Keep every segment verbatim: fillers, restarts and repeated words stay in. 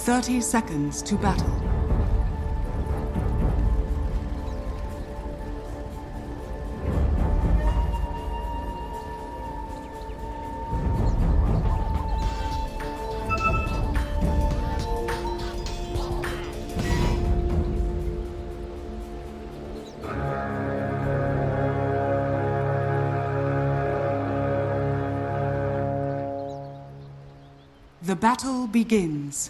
thirty seconds to battle. The battle begins.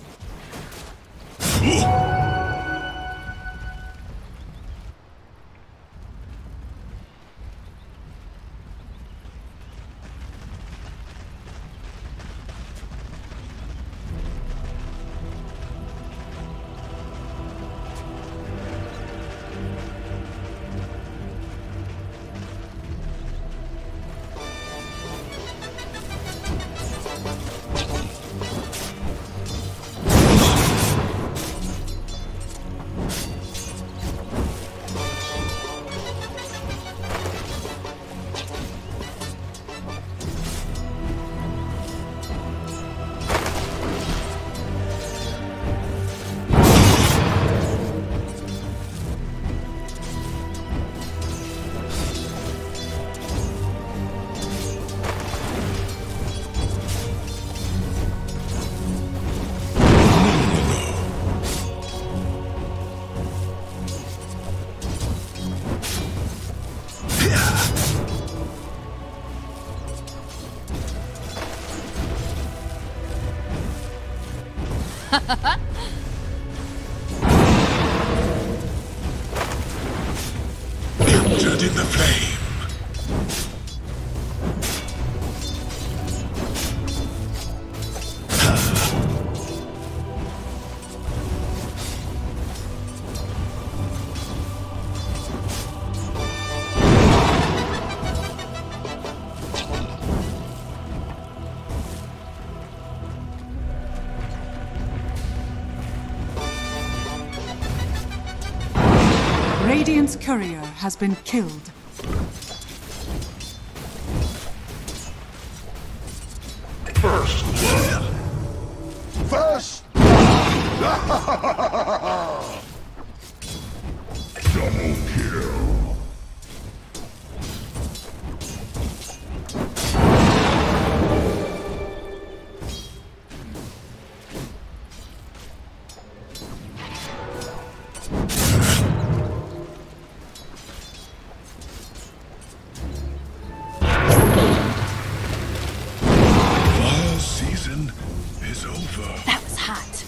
Captured in the flame. Radiant's courier has been killed. First blood. First double kill. Is over. That was hot.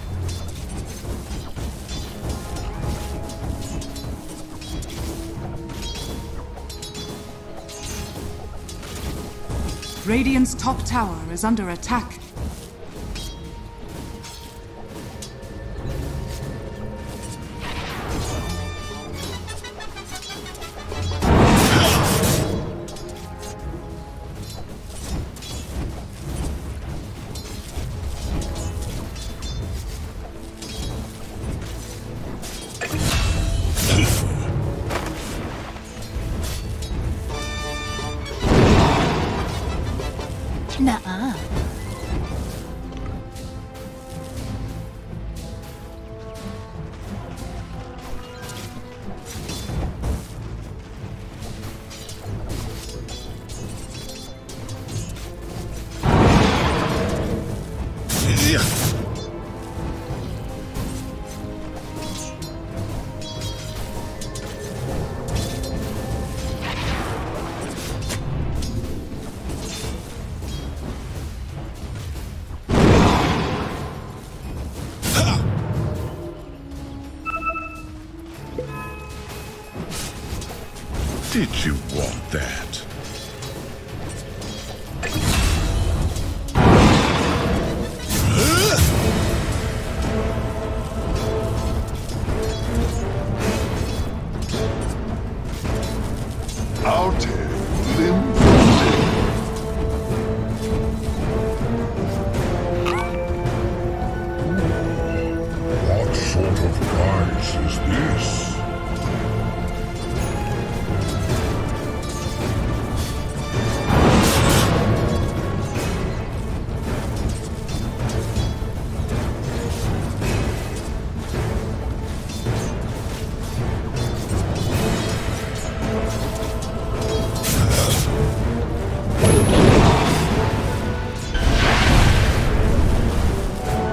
Radiant's top tower is under attack. Nuh-uh. Did you want that? I'll tear limb from limb. What sort of prize is this?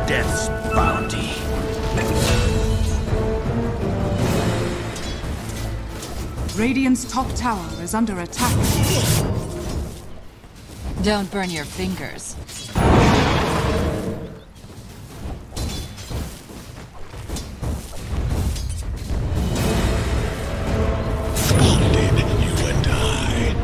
death's bounty. Radiant's top tower is under attack. Don't burn your fingers. Bonded, you and I.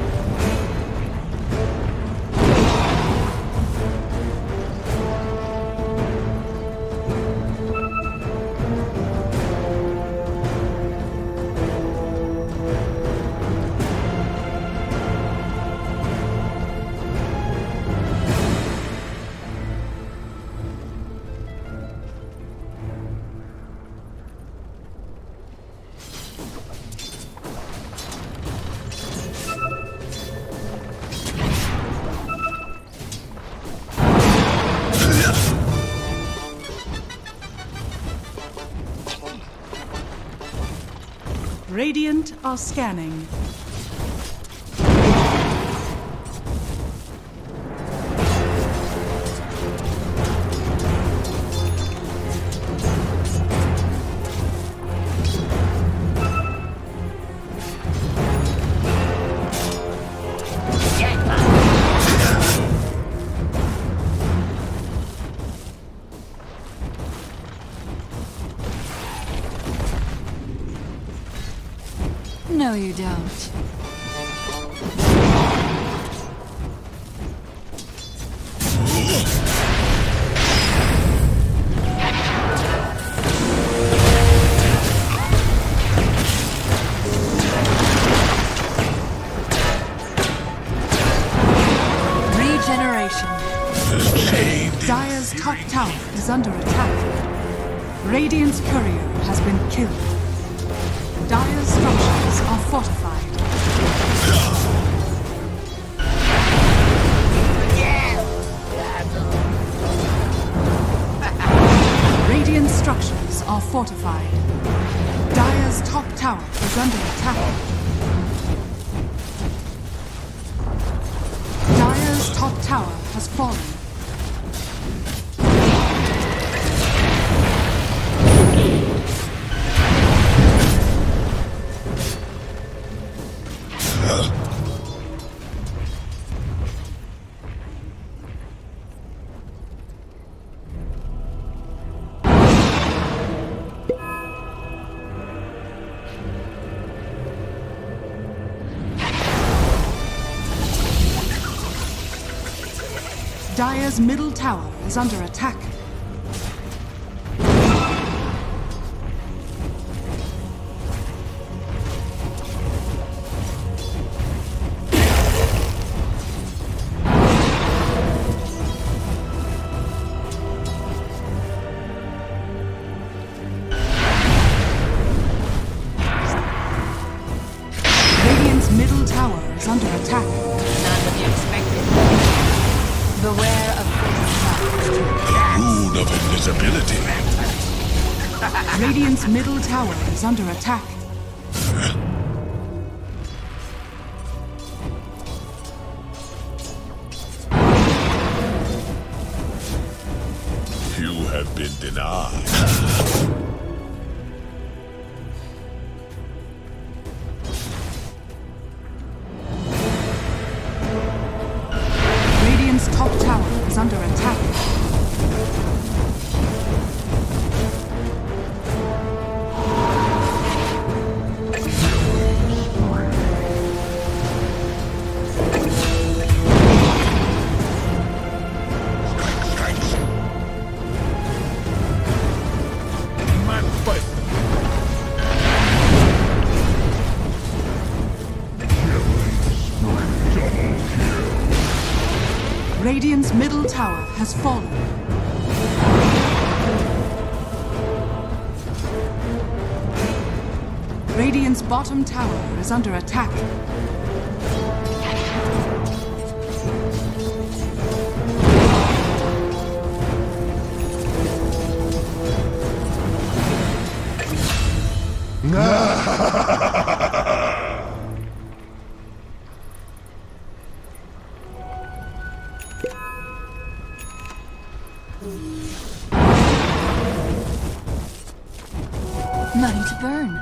Radiant are scanning. No, you don't. Regeneration. Dire's top tower is under attack. Radiant's courier has been killed. Dire's structures are fortified. Radiant structures are fortified. Dire's top tower is under attack. Dire's top tower has fallen. Dire's middle tower is under attack. Radiant's middle tower is under attack. Not what you expected. Beware of Rune of invisibility. Radiant's middle tower is under attack. You have been denied. Radiant's top tower is under attack. Radiant's middle tower has fallen. Radiant's bottom tower is under attack. Money to burn.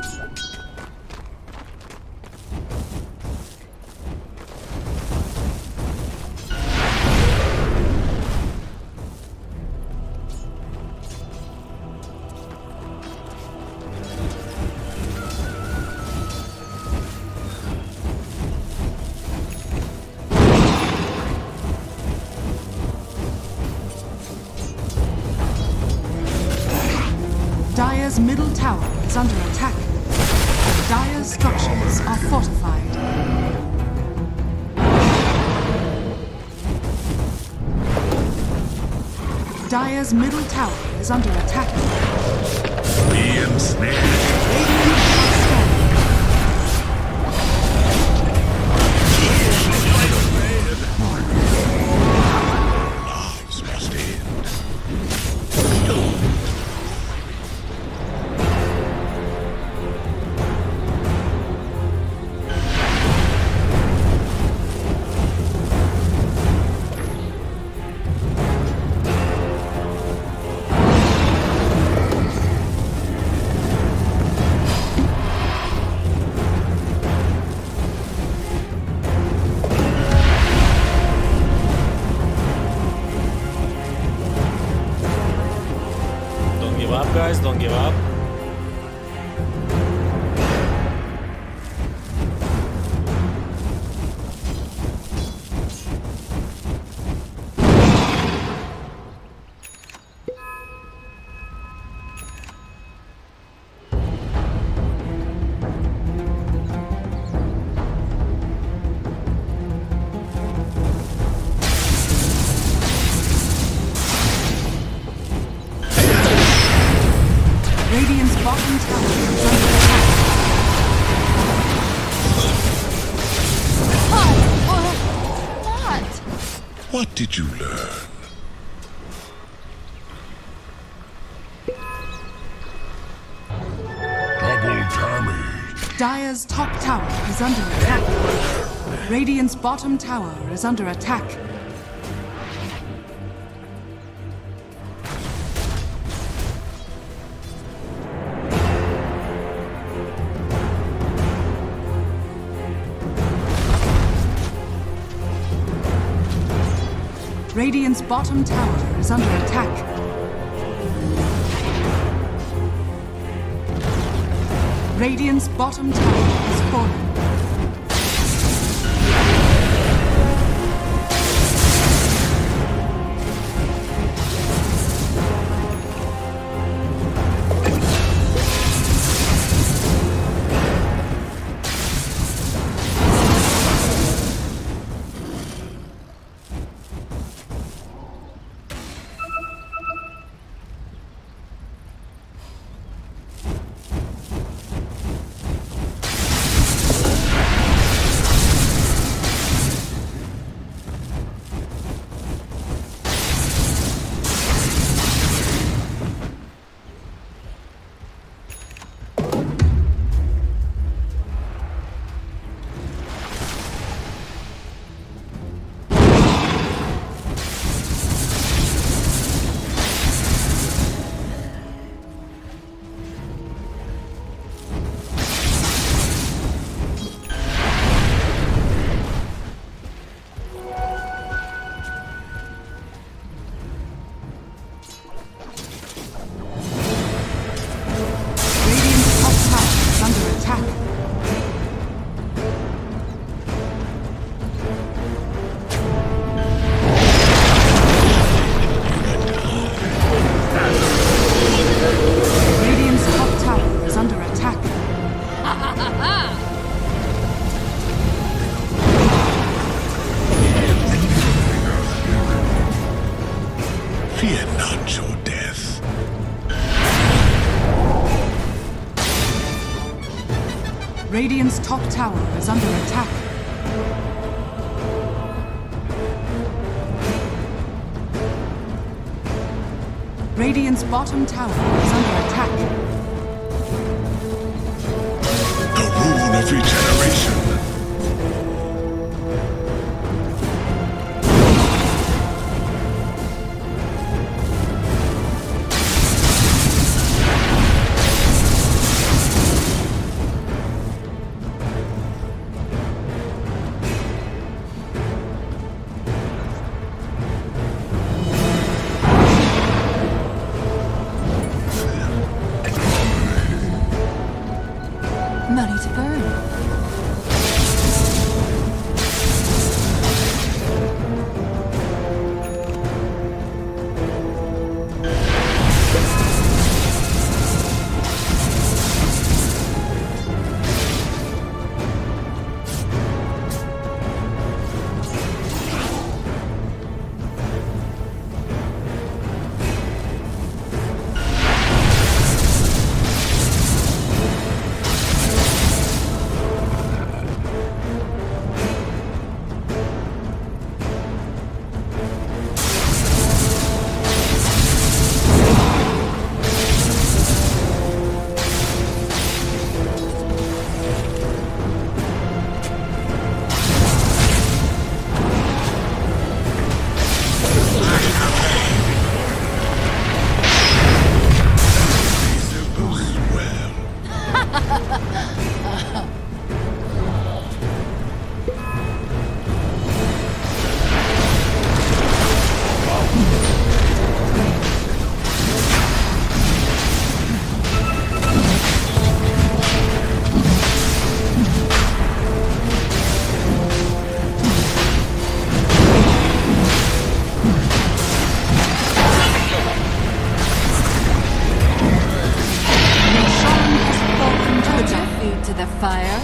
Dire's middle tower is under attack. Dire's structures are fortified. Dire's middle tower is under attack. Be ensnared. Radiant are scanning. Lives must end. Don't give up, guys, don't give up. Radiant's bottom tower is under attack. Oh, what? What did you learn? Double damage. Dire's top tower is under attack. Radiant's bottom tower is under attack. Radiant's bottom tower is under attack. Radiant's bottom tower is falling. Fear not your death. Radiant's top tower is under attack. Radiant's bottom tower is under attack. The rune of regeneration. fire?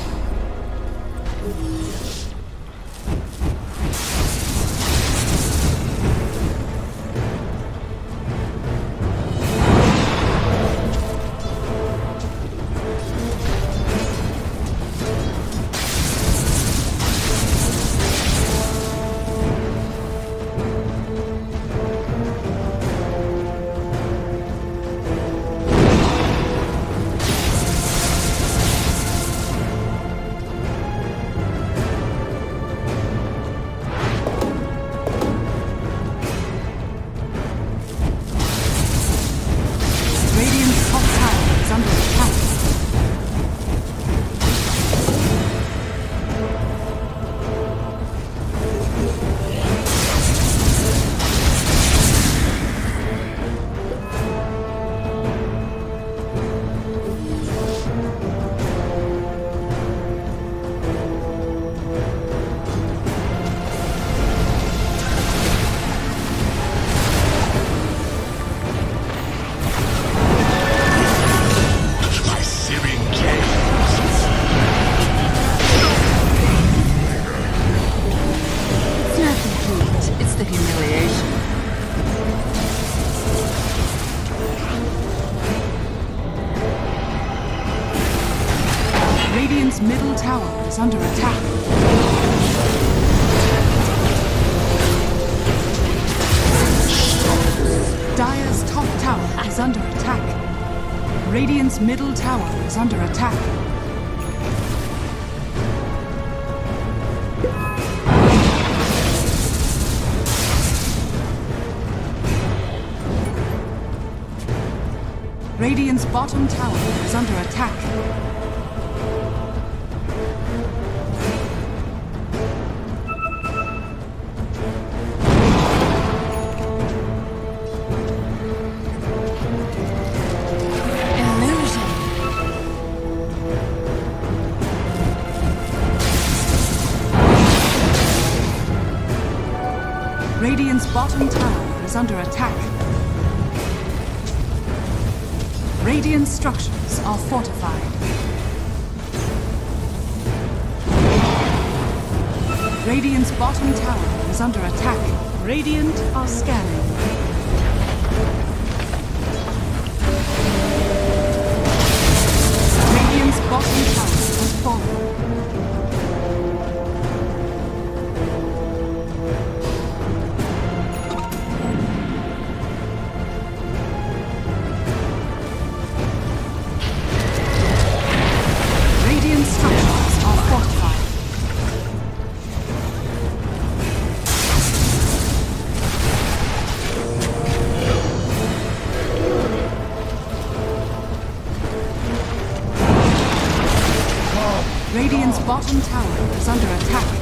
Radiant's middle tower is under attack. Dire's top tower is under attack. Radiant's middle tower is under attack. Radiant's bottom tower is under attack. Radiant's bottom tower is under attack. Radiant structures are fortified. Radiant's bottom tower is under attack. Radiant are scanning. Radiant's bottom tower has fallen. Radiant's bottom tower is under attack.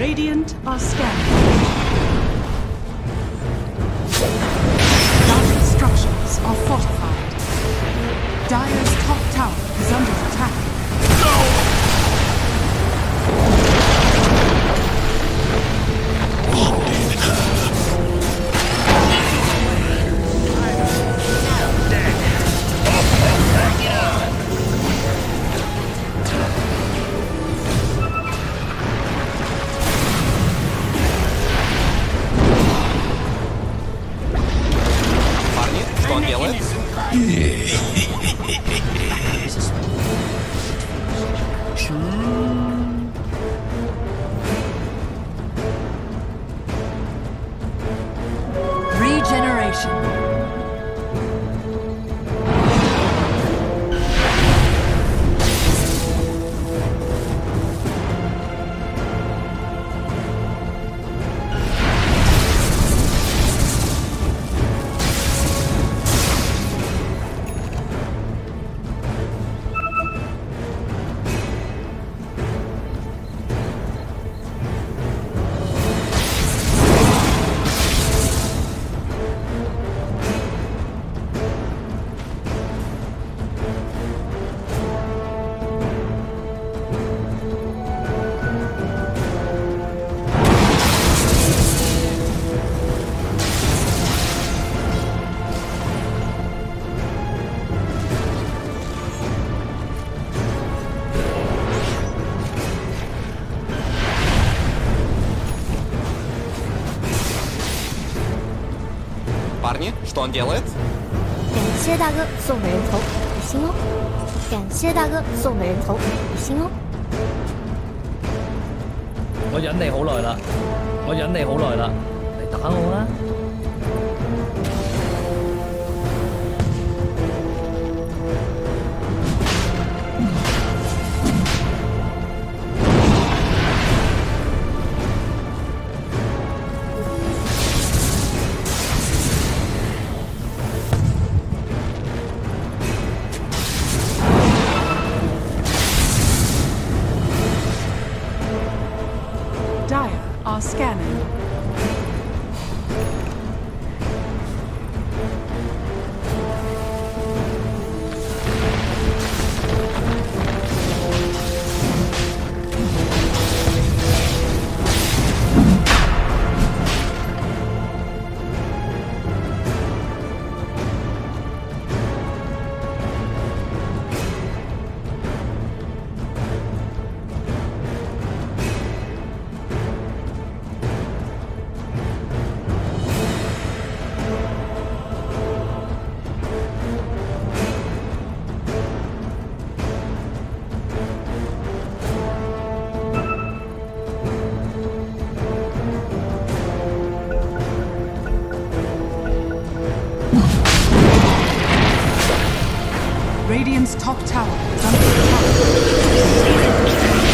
Radiant are scanning. Dire structures are fortified. Dire's top tower is under attack. Парни, что он делает? 感谢大哥送美人头，比心哦！感谢大哥送美人头，比心哦！ 我忍你好耐啦，我忍你好耐啦，嚟打我啦！ Dire are scanning. Radiant's top tower is under attack.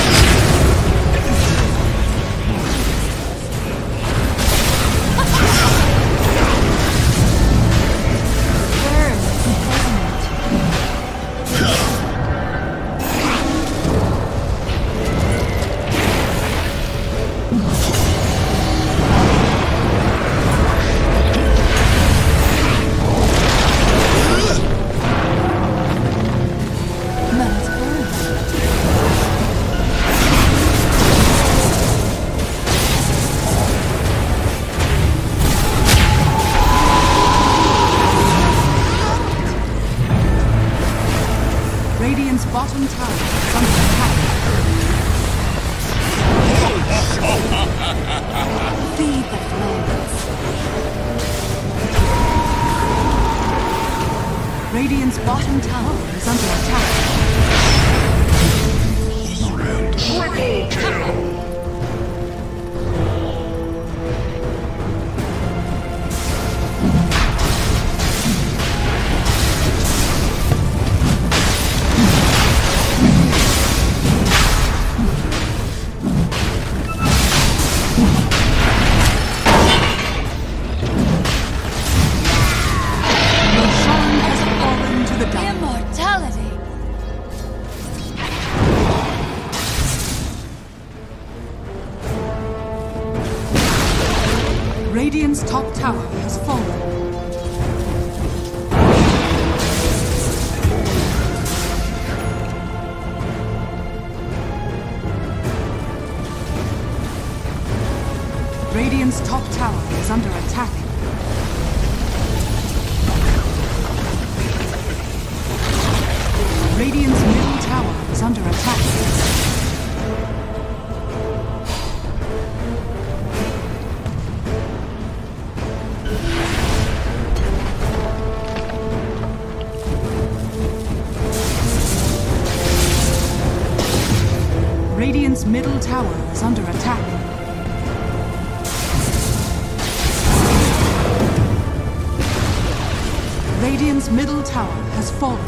Radiant's bottom tower is under attack. Feed the flames. Radiant's bottom tower is under attack. Triple kill! Your shrine has fallen to the dark. Immortality! Radiant's top tower has fallen. Radiant's top tower is under attack. Radiant's middle tower is under attack. Radiant's middle tower is under attack. Radiant's middle tower has fallen.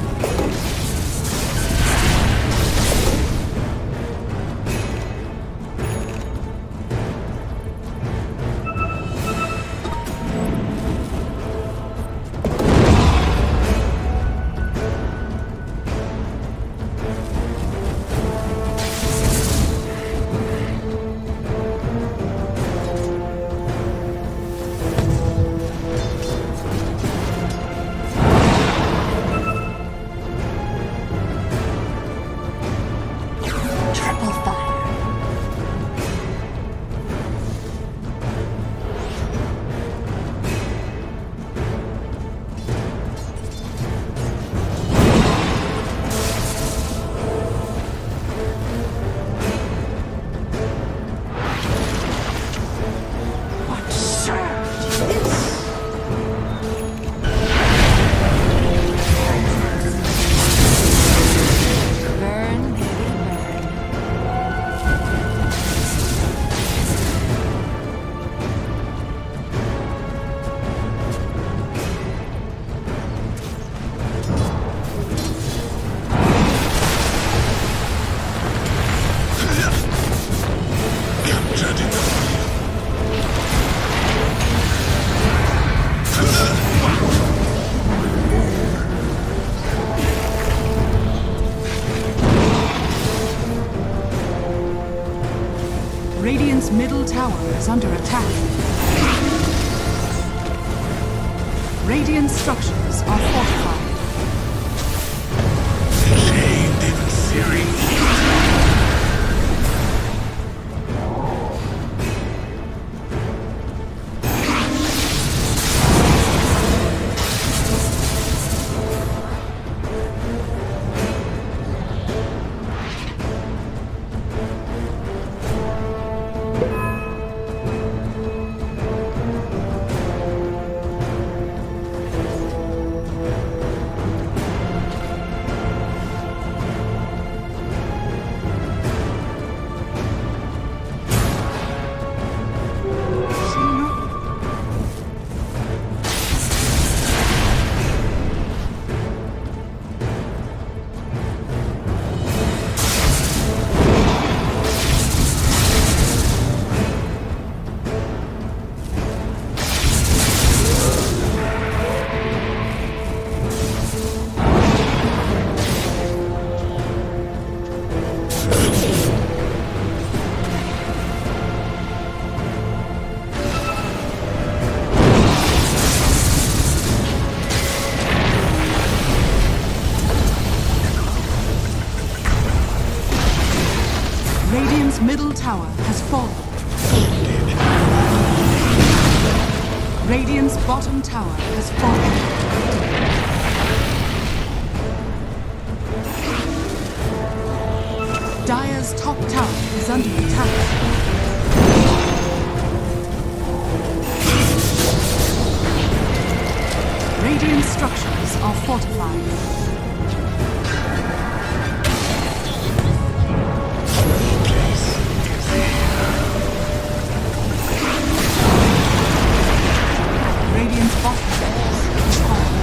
Radiant's middle tower is under attack. Radiant structures are fortified. Chained in searing Radiant's middle tower has fallen. Radiant's bottom tower has fallen. Dire's top tower is under attack. Radiant structures are fortified. Radiant's bottom is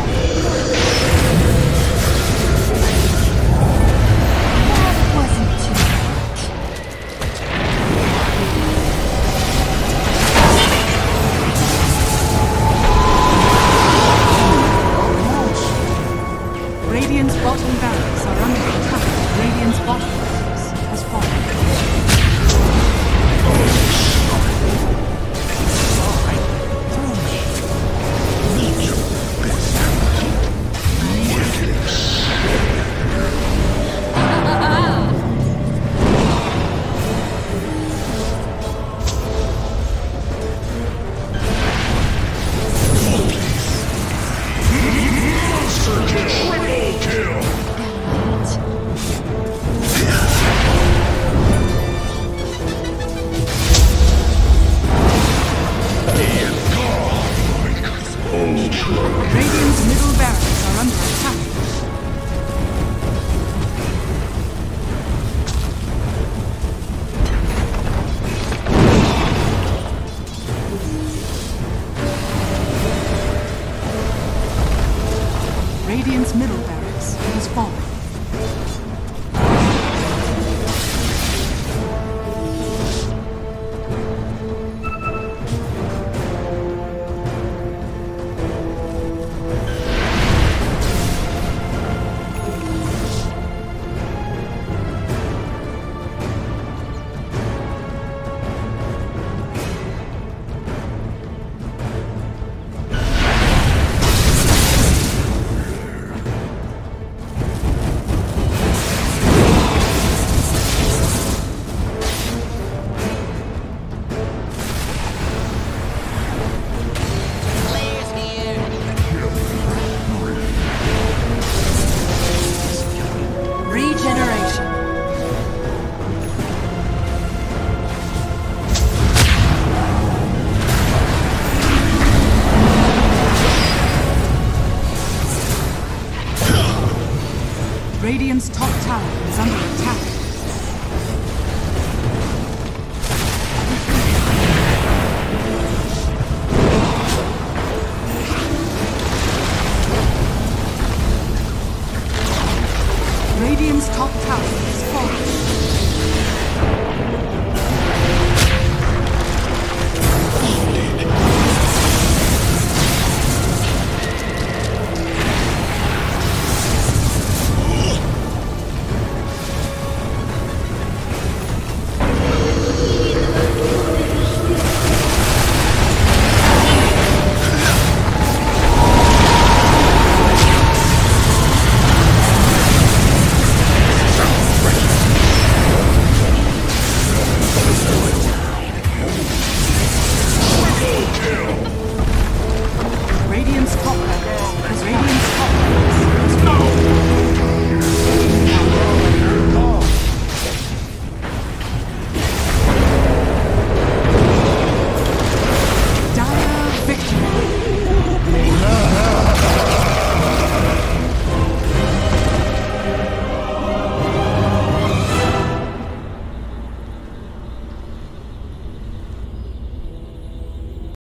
That wasn't too much. has fallen.